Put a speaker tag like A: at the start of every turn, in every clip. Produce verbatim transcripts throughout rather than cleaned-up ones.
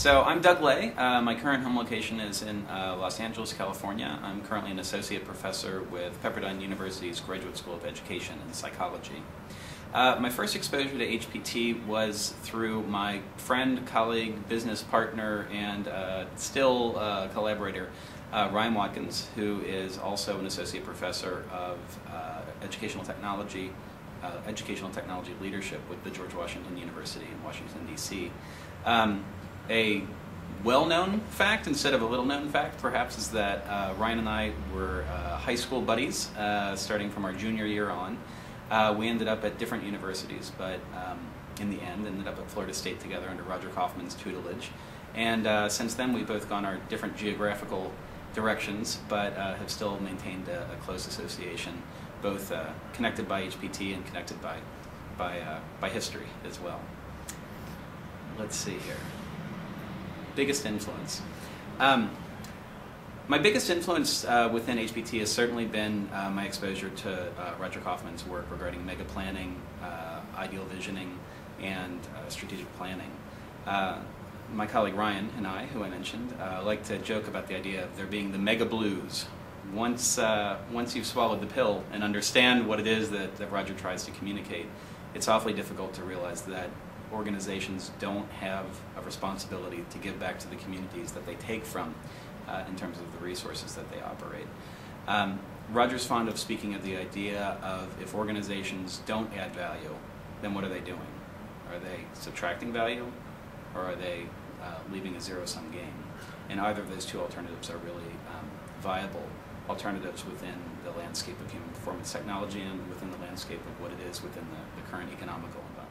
A: So I'm Doug Lay. Uh, my current home location is in uh, Los Angeles, California. I'm currently an associate professor with Pepperdine University's Graduate School of Education and Psychology. Uh, my first exposure to H P T was through my friend, colleague, business partner, and uh, still uh, collaborator, uh, Ryan Watkins, who is also an associate professor of uh, educational technology, uh, educational technology leadership with the George Washington University in Washington, D C Um, A well-known fact, instead of a little-known fact, perhaps, is that uh, Ryan and I were uh, high school buddies, uh, starting from our junior year on. Uh, we ended up at different universities, but um, in the end ended up at Florida State together under Roger Kaufman's tutelage. And uh, since then, we've both gone our different geographical directions, but uh, have still maintained a, a close association, both uh, connected by H P T and connected by, by, uh, by history as well. Let's see here. Biggest influence. Um, my biggest influence uh, within H P T has certainly been uh, my exposure to uh, Roger Kaufman's work regarding mega planning, uh, ideal visioning, and uh, strategic planning. Uh, my colleague Ryan and I, who I mentioned, uh, like to joke about the idea of there being the mega blues. Once, uh, once you've swallowed the pill and understand what it is that, that Roger tries to communicate, it's awfully difficult to realize that organizations don't have a responsibility to give back to the communities that they take from uh, in terms of the resources that they operate. Um, Roger's fond of speaking of the idea of if organizations don't add value, then what are they doing? Are they subtracting value, or are they uh, leaving a zero-sum game? And either of those two alternatives are really um, viable alternatives within the landscape of human performance technology and within the landscape of what it is within the, the current economical environment.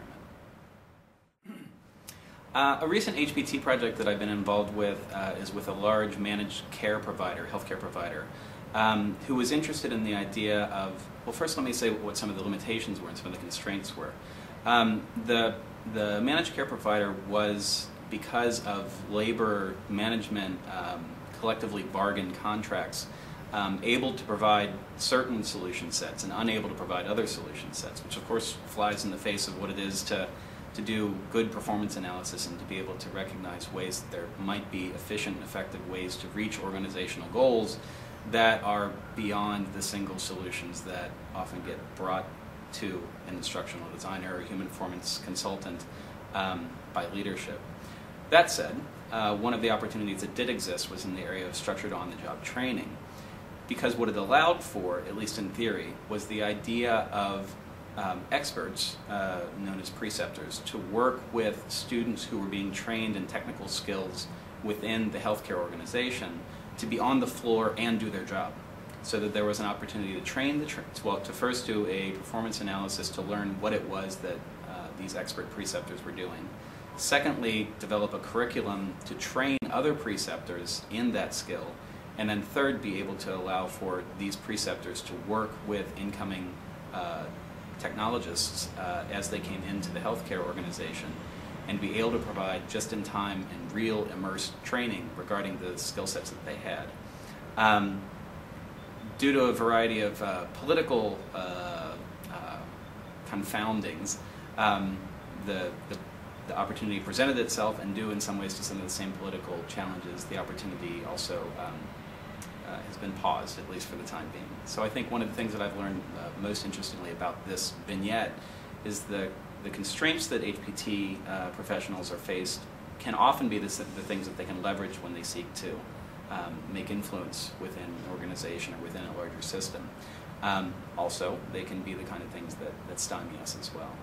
A: Uh, a recent H P T project that I've been involved with uh, is with a large managed care provider, healthcare provider, um, who was interested in the idea of, well, first let me say what some of the limitations were and some of the constraints were. Um, the, the managed care provider was, because of labor management um, collectively bargained contracts, um, able to provide certain solution sets and unable to provide other solution sets, which of course flies in the face of what it is to to do good performance analysis and to be able to recognize ways that there might be efficient and effective ways to reach organizational goals that are beyond the single solutions that often get brought to an instructional designer or human performance consultant um, by leadership. That said, uh, one of the opportunities that did exist was in the area of structured on-the-job training, because what it allowed for, at least in theory, was the idea of Um, experts, uh, known as preceptors, to work with students who were being trained in technical skills within the healthcare organization to be on the floor and do their job, so that there was an opportunity to train the tra well, to first do a performance analysis to learn what it was that uh, these expert preceptors were doing. Secondly, develop a curriculum to train other preceptors in that skill, and then third, be able to allow for these preceptors to work with incoming uh, technologists uh, as they came into the healthcare organization and be able to provide just-in-time and real immersed training regarding the skill sets that they had. Um, due to a variety of uh, political uh, uh, confoundings, um, the, the, the opportunity presented itself, and due in some ways to some of the same political challenges, the opportunity also um, Uh, has been paused, at least for the time being. So I think one of the things that I've learned uh, most interestingly about this vignette is the, the constraints that H P T uh, professionals are faced can often be the, the things that they can leverage when they seek to um, make influence within an organization or within a larger system. Um, also, they can be the kind of things that, that stymie us as well.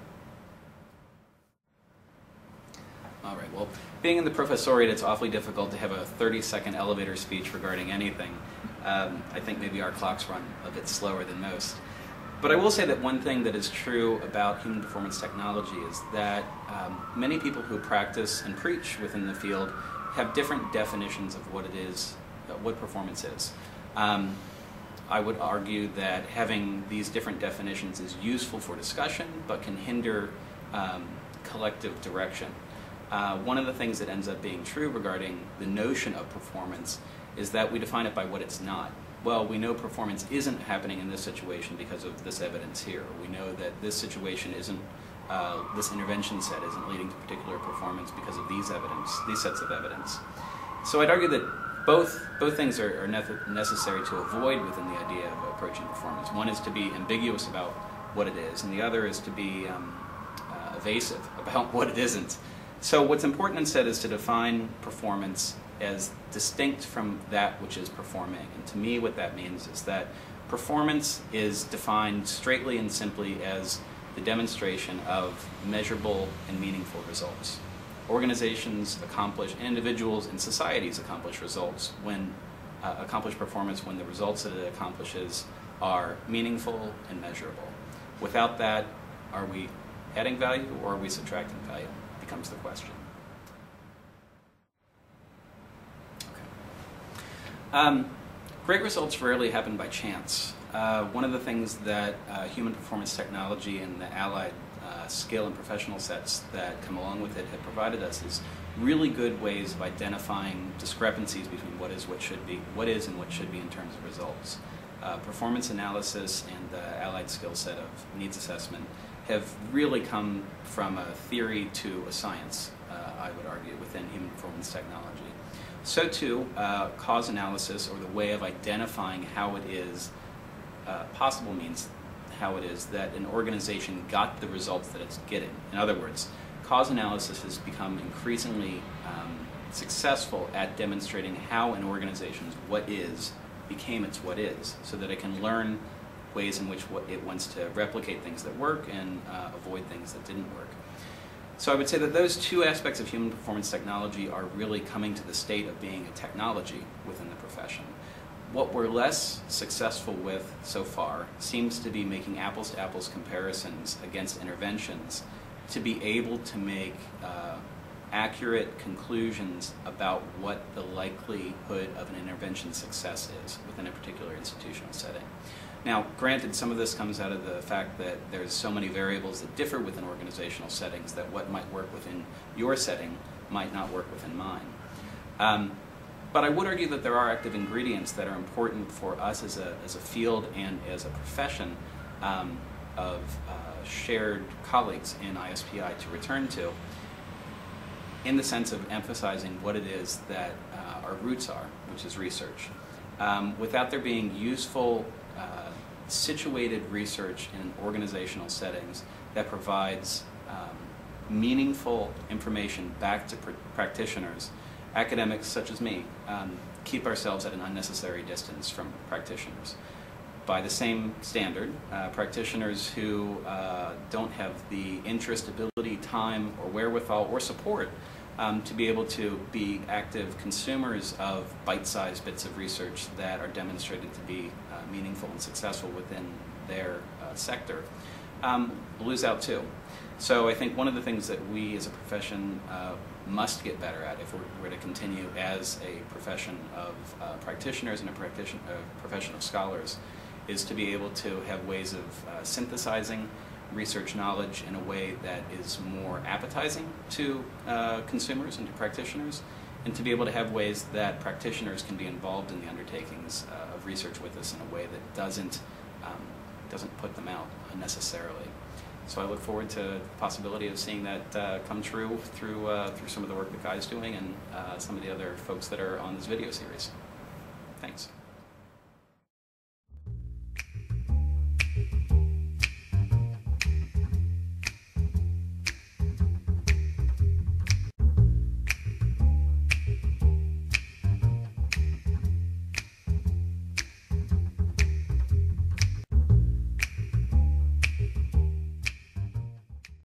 A: All right, well, being in the professoriate, it's awfully difficult to have a thirty second elevator speech regarding anything. Um, I think maybe our clocks run a bit slower than most. But I will say that one thing that is true about human performance technology is that um, many people who practice and preach within the field have different definitions of what it is, uh, what performance is. Um, I would argue that having these different definitions is useful for discussion, but can hinder um, collective direction. Uh, one of the things that ends up being true regarding the notion of performance is that we define it by what it's not. Well, we know performance isn't happening in this situation because of this evidence here. We know that this situation isn't uh, this intervention set isn't leading to particular performance because of these evidence, these sets of evidence. So I'd argue that both, both things are, are ne- necessary to avoid within the idea of approaching performance. One is to be ambiguous about what it is, and the other is to be um, uh, evasive about what it isn't. So what's important instead is to define performance as distinct from that which is performing. And to me what that means is that performance is defined straightly and simply as the demonstration of measurable and meaningful results. Organizations accomplish, individuals and societies accomplish results when, uh, accomplish performance when the results that it accomplishes are meaningful and measurable. Without that, are we adding value or are we subtracting value? Becomes the question. Okay. Um, great results rarely happen by chance. Uh, one of the things that uh, human performance technology and the allied uh, skill and professional sets that come along with it have provided us is really good ways of identifying discrepancies between what is what should be, what is and what should be in terms of results. Uh, performance analysis and the allied skill set of needs assessment have really come from a theory to a science, uh, I would argue, within human performance technology. So too, uh, cause analysis, or the way of identifying how it is uh, possible means how it is that an organization got the results that it's getting. In other words, cause analysis has become increasingly um, successful at demonstrating how an organization's what is became its what is, so that it can learn ways in which it wants to replicate things that work and uh, avoid things that didn't work. So I would say that those two aspects of human performance technology are really coming to the state of being a technology within the profession. What we're less successful with so far seems to be making apples to apples comparisons against interventions to be able to make uh, accurate conclusions about what the likelihood of an intervention success is within a particular institutional setting. Now, granted, some of this comes out of the fact that there's so many variables that differ within organizational settings that what might work within your setting might not work within mine. Um, but I would argue that there are active ingredients that are important for us as a, as a field and as a profession um, of uh, shared colleagues in I S P I to return to, in the sense of emphasizing what it is that uh, our roots are, which is research. Um, without there being useful, uh, situated research in organizational settings that provides um, meaningful information back to pr practitioners, academics such as me um, keep ourselves at an unnecessary distance from practitioners. By the same standard, uh, practitioners who uh, don't have the interest, ability, time, or wherewithal, or support um, to be able to be active consumers of bite-sized bits of research that are demonstrated to be uh, meaningful and successful within their uh, sector, um, lose out too. So I think one of the things that we as a profession uh, must get better at if we're, we're to continue as a profession of uh, practitioners and a practitioner, uh, profession of scholars is to be able to have ways of uh, synthesizing research knowledge in a way that is more appetizing to uh, consumers and to practitioners, and to be able to have ways that practitioners can be involved in the undertakings uh, of research with us in a way that doesn't, um, doesn't put them out unnecessarily. So I look forward to the possibility of seeing that uh, come true through, uh, through some of the work that Guy's doing and uh, some of the other folks that are on this video series. Thanks.